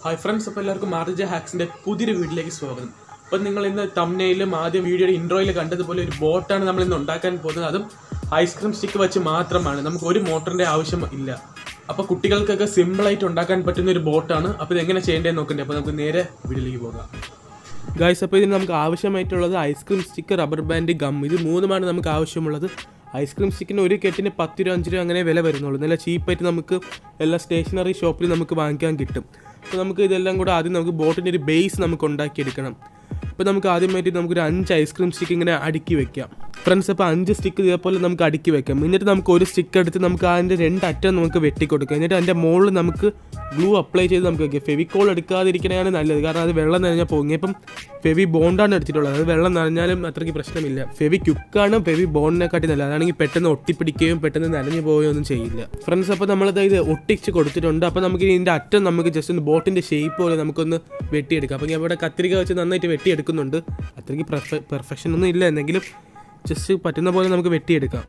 Hi friends, അപ്പോൾ എല്ലാവർക്കും മാർജ ഹാക്സിൻ്റെ പുതിയൊരു വീഡിയോയിലേക്ക് സ്വാഗതം. അപ്പോൾ നിങ്ങൾ ഇന്ന് തംബ്നെയിലും ആദ്യം വീഡിയോയുടെ ഇൻട്രോയിൽ കണ്ടതുപോലെ ഒരു ബോട്ടാണ് നമ്മൾ ഇന്ന് ഉണ്ടാക്കാൻ പോകുന്നത്. അതും ഐസ്ക്രീം സ്റ്റിക്ക് വെച്ച് മാത്രമാണ്, നമുക്ക് ഒരു മോട്ടറിൻ്റെ ആവശ്യം ഇല്ല. അപ്പോൾ കുട്ടികൾക്കൊക്കെ സിമ്പിളായിട്ട് ഉണ്ടാക്കാൻ പറ്റുന്ന ഒരു ബോട്ടാണ്. അപ്പോൾ ഇതെങ്ങനെ ചെയ്യേണ്ടതെന്ന് നോക്കണ്ടേ. അപ്പോൾ നമുക്ക് നേരെ വീഡിയോയിലേക്ക് പോകാം. ഗായ്സ്, അപ്പോൾ ഇതിന് നമുക്ക് ആവശ്യമായിട്ടുള്ളത് ice cream stick, rubber band, gum, ഇത് മൂന്നുമാണ് നമുക്ക് ആവശ്യമുള്ളത്. ഐസ്ക്രീം സ്റ്റിക്കിന് ഒരു കെട്ടിന് 10 രൂപ 5 രൂപ അങ്ങനെ വില വരുന്നുള്ളൂ. നല്ല ചീപ്പായിട്ട് നമുക്ക് എല്ലാ സ്റ്റേഷനറി ഷോപ്പിൽ നമുക്ക് വാങ്ങിക്കാൻ കിട്ടും. അപ്പോൾ നമുക്ക് ഇതെല്ലാം കൂടെ ആദ്യം നമുക്ക് ബോട്ടിൻ്റെ ഒരു ബേസ് നമുക്ക് ഉണ്ടാക്കിയെടുക്കണം. അപ്പോൾ നമുക്ക് ആദ്യമായിട്ട് നമുക്കൊരു 5 ഐസ്ക്രീം സ്റ്റിക്ക് ഇങ്ങനെ അടുക്കി വെക്കാം ഫ്രണ്ട്സ്. അപ്പോൾ 5 സ്റ്റിക്ക് ഇതേപോലെ നമുക്ക് അടുക്കി വെക്കാം. എന്നിട്ട് നമുക്ക് ഒരു സ്റ്റിക്ക് എടുത്ത് നമുക്ക് അതിൻ്റെ 2 അറ്റം നമുക്ക് വെട്ടിക്കൊടുക്കാം. എന്നിട്ട് അതിൻ്റെ മുകളിൽ നമുക്ക് ഗ്ലൂ അപ്ലൈ ചെയ്ത് നമുക്ക് വെക്കാം. ഫെവിക്കോൾ എടുക്കാതിരിക്കണതാണ് നല്ലത്, കാരണം അത് വെള്ളം നനഞ്ഞാൽ പോകും. ഇപ്പം ഫെവി ബോണ്ടാണ് എടുത്തിട്ടുള്ളത്, അത് വെള്ളം നനഞ്ഞാലും അത്രയ്ക്ക് പ്രശ്നമില്ല. ഫെവി ക്യുക്കാണ് ഫെവി ബോണ്ടിനെക്കാട്ടി നല്ലത്. അതാണെങ്കിൽ പെട്ടെന്ന് ഒട്ടിപ്പിടിക്കുകയും പെട്ടെന്ന് നനഞ്ഞു പോവുകയോ ഒന്നും ചെയ്യില്ല ഫ്രണ്ട്സ്. അപ്പോൾ നമ്മളത് ഇത് ഒട്ടിച്ച് കൊടുത്തിട്ടുണ്ട്. അപ്പോൾ നമുക്ക് ഇതിൻ്റെ അറ്റം നമുക്ക് ജസ്റ്റ് ഒന്ന് ബോട്ടിൻ്റെ ഷേപ്പ് പോലെ നമുക്കൊന്ന് വെട്ടിയെടുക്കാം. അപ്പോൾ ഞാൻ ഇവിടെ കത്തിരിക്ക വെച്ച് നന്നായിട്ട് വെട്ടിയെടുക്കുന്നുണ്ട്. അത്രയ്ക്ക് പെർഫെക്ഷൻ ഒന്നും ഇല്ല, എന്നെങ്കിലും ജസ്റ്റ് പറ്റുന്ന പോലെ നമുക്ക് വെട്ടിയെടുക്കാം.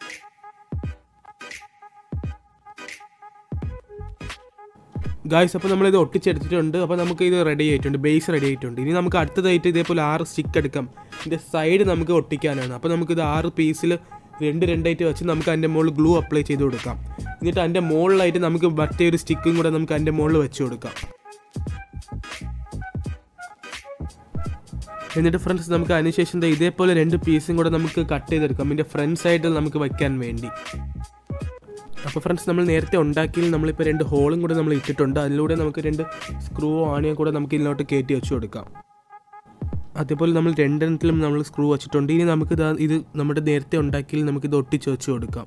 ഗായ്സ്, അപ്പോൾ നമ്മളിത് ഒട്ടിച്ചെടുത്തിട്ടുണ്ട്. അപ്പോൾ നമുക്ക് ഇത് റെഡി ആയിട്ടുണ്ട്, ബേസ് റെഡി ആയിട്ടുണ്ട്. ഇനി നമുക്ക് അടുത്തതായിട്ട് ഇതേപോലെ 6 സ്റ്റിക്ക് എടുക്കാം. ഇതിൻ്റെ സൈഡ് നമുക്ക് ഒട്ടിക്കാനാണ്. അപ്പോൾ നമുക്കിത് 6 പീസിൽ 2 വെച്ച് നമുക്ക് അതിൻ്റെ മുകളിൽ ഗ്ലൂ അപ്ലൈ ചെയ്ത് കൊടുക്കാം. എന്നിട്ട് അതിൻ്റെ മുകളിലായിട്ട് നമുക്ക് മറ്റേ ഒരു സ്റ്റിക്കും കൂടെ നമുക്ക് അതിൻ്റെ മുകളിൽ വെച്ച് കൊടുക്കാം. എന്നിട്ട് ഫ്രണ്ട്സ് നമുക്ക് അതിനുശേഷം ഇതേപോലെ 2 പീസും കൂടെ നമുക്ക് കട്ട് ചെയ്തെടുക്കാം ഇതിൻ്റെ ഫ്രണ്ട് സൈഡിൽ നമുക്ക് വയ്ക്കാൻ വേണ്ടി. അപ്പോൾ ഫ്രണ്ട്സ്, നമ്മൾ നേരത്തെ ഉണ്ടാക്കിയിൽ നമ്മളിപ്പോൾ 2 ഹോളും കൂടെ നമ്മൾ ഇട്ടിട്ടുണ്ട്. അതിലൂടെ നമുക്ക് 2 സ്ക്രൂ ആണിയും കൂടെ നമുക്ക് ഇതിലോട്ട് കയറ്റി വെച്ച് കൊടുക്കാം. അതേപോലെ നമ്മൾ 2 നമ്മൾ സ്ക്രൂ വെച്ചിട്ടുണ്ട്. ഇനി നമുക്ക് ഇത് നമ്മുടെ നേരത്തെ ഉണ്ടാക്കിയിൽ നമുക്കിത് ഒട്ടിച്ച് വെച്ച് കൊടുക്കാം.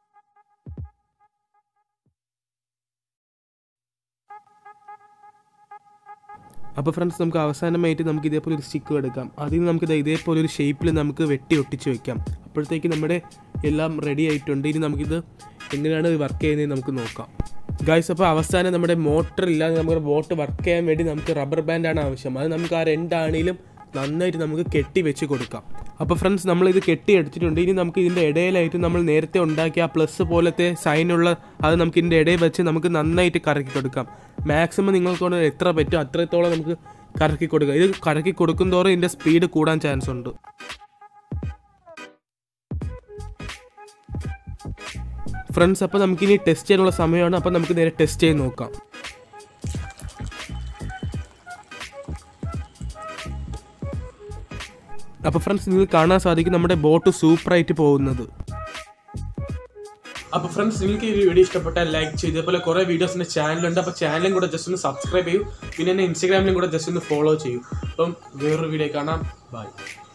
അപ്പോൾ ഫ്രണ്ട്സ്, നമുക്ക് അവസാനമായിട്ട് നമുക്ക് ഇതേപോലെ ഒരു സ്റ്റിക്ക് എടുക്കാം. അതിന് നമുക്ക് ഇതേപോലെ ഒരു ഷേപ്പിൽ നമുക്ക് വെട്ടി ഒട്ടിച്ച് വെക്കാം. അപ്പോഴത്തേക്ക് നമ്മുടെ എല്ലാം റെഡി ആയിട്ടുണ്ട്. ഇനി നമുക്കിത് എങ്ങനെയാണ് വർക്ക് ചെയ്യുന്നത് നമുക്ക് നോക്കാം. ഗായ്സ്, അപ്പോൾ അവസാനം നമ്മുടെ മോട്ടർ ഇല്ലാതെ നമുക്ക് ബോട്ട് വർക്ക് ചെയ്യാൻ വേണ്ടി നമുക്ക് റബ്ബർ ബാൻഡാണ് ആവശ്യം. അത് നമുക്ക് ആ 2 ആണിയിലും നന്നായിട്ട് നമുക്ക് കെട്ടി വെച്ച് കൊടുക്കാം. അപ്പോൾ ഫ്രണ്ട്സ്, നമ്മളിത് കെട്ടി എടുത്തിട്ടുണ്ട്. ഇനി നമുക്ക് ഇതിൻ്റെ ഇടയിലായിട്ട് നമ്മൾ നേരത്തെ ഉണ്ടാക്കിയ ആ പ്ലസ് പോലത്തെ സൈനുള്ള അത് നമുക്ക് ഇതിൻ്റെ ഇടയിൽ വെച്ച് നമുക്ക് നന്നായിട്ട് കറക്കി കൊടുക്കാം. മാക്സിമം നിങ്ങൾക്കൊണ്ട് എത്ര പറ്റും അത്രത്തോളം നമുക്ക് കറക്കി കൊടുക്കാം. ഇത് കറക്കി കൊടുക്കും തോറും ഇതിൻ്റെ സ്പീഡ് കൂടാൻ ചാൻസ് ഉണ്ട്. ഫ്രണ്ട്സ്, അപ്പോൾ നമുക്കിനി ടെസ്റ്റ് ചെയ്യാനുള്ള സമയമാണ്. അപ്പോൾ നമുക്ക് നേരെ ടെസ്റ്റ് ചെയ്ത് നോക്കാം. അപ്പോൾ ഫ്രണ്ട്സ്, നിങ്ങൾക്ക് കാണാൻ സാധിക്കും നമ്മുടെ ബോട്ട് സൂപ്പറായിട്ട് പോകുന്നത്. അപ്പോൾ ഫ്രണ്ട്സ്, നിങ്ങൾക്ക് ഈ വീഡിയോ ഇഷ്ടപ്പെട്ടാൽ ലൈക്ക് ചെയ്ത്, അതുപോലെ കുറേ വീഡിയോസ് എൻ്റെ ചാനലുണ്ട്. അപ്പോൾ ചാനലും കൂടെ ജസ്റ്റ് ഒന്ന് സബ്സ്ക്രൈബ് ചെയ്യൂ. പിന്നെ എന്നെ ഇൻസ്റ്റാഗ്രാമിലും കൂടെ ജസ്റ്റ് ഒന്ന് ഫോളോ ചെയ്യൂ. അപ്പം വേറൊരു വീഡിയോ കാണാം. ബൈ.